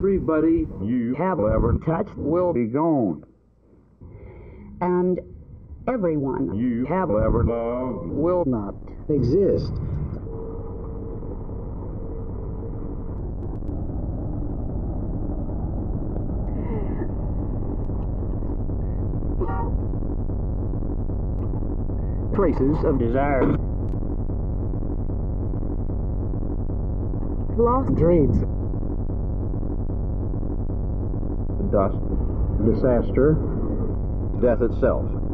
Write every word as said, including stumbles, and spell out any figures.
Everybody you have ever touched will be gone. And everyone you have ever loved will not exist. Traces of desire, lost dreams, dust, disaster, death itself.